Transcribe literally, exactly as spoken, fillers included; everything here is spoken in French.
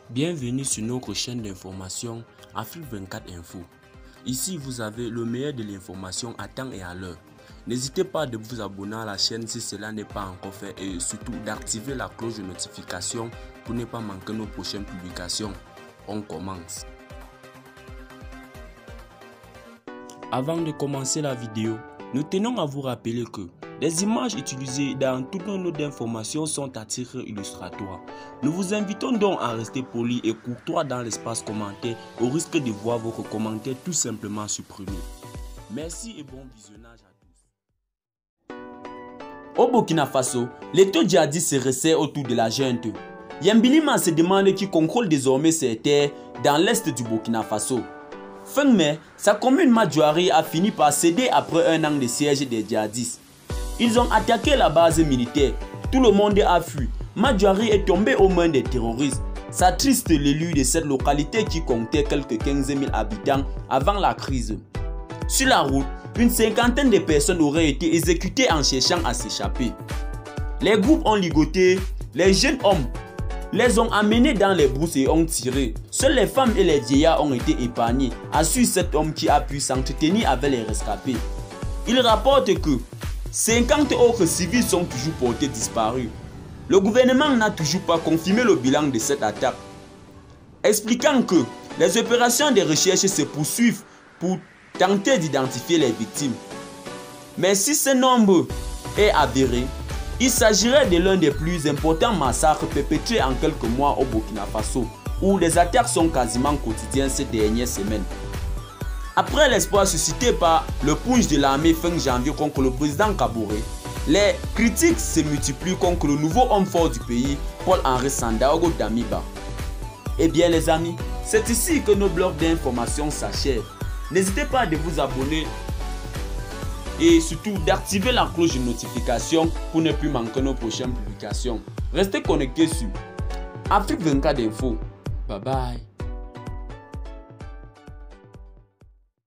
Bienvenue sur notre chaîne d'information Afrique vingt-quatre Info. Ici, vous avez le meilleur de l'information à temps et à l'heure. N'hésitez pas de vous abonner à la chaîne si cela n'est pas encore fait et surtout d'activer la cloche de notification pour ne pas manquer nos prochaines publications. On commence. Avant de commencer la vidéo, nous tenons à vous rappeler que les images utilisées dans toutes nos notes d'information sont à titre illustratoire. Nous vous invitons donc à rester poli et courtois dans l'espace commentaire au risque de voir votre commentaire tout simplement supprimé. Merci et bon visionnage à tous. Au Burkina Faso, les taux djihadistes se resserrent autour de la junte. Yambilima se demande qui contrôle désormais ces terres dans l'est du Burkina Faso. Fin mai, sa commune Madjouari a fini par céder après un an de siège des djihadistes. Ils ont attaqué la base militaire. Tout le monde a fui. Madjouari est tombé aux mains des terroristes. S'attriste l'élu de cette localité qui comptait quelques quinze mille habitants avant la crise. Sur la route, une cinquantaine de personnes auraient été exécutées en cherchant à s'échapper. Les groupes ont ligoté les jeunes hommes, les ont amenés dans les brousses et ont tiré. Seules les femmes et les vieillards ont été épargnés, assure cet homme qui a pu s'entretenir avec les rescapés. Il rapporte que cinquante autres civils sont toujours portés disparus. Le gouvernement n'a toujours pas confirmé le bilan de cette attaque, expliquant que les opérations de recherche se poursuivent pour tenter d'identifier les victimes. Mais si ce nombre est avéré, il s'agirait de l'un des plus importants massacres perpétrés en quelques mois au Burkina Faso, où les attaques sont quasiment quotidiennes ces dernières semaines. Après l'espoir suscité par le putsch de l'armée fin janvier contre le président Kaboré, les critiques se multiplient contre le nouveau homme fort du pays, Paul-Henri Sandaogo Damiba. Eh bien les amis, c'est ici que nos blogs d'information s'achèvent. N'hésitez pas à vous abonner et surtout d'activer la cloche de notification pour ne plus manquer nos prochaines publications. Restez connectés sur Afrique vingt-quatre Info. Bye bye.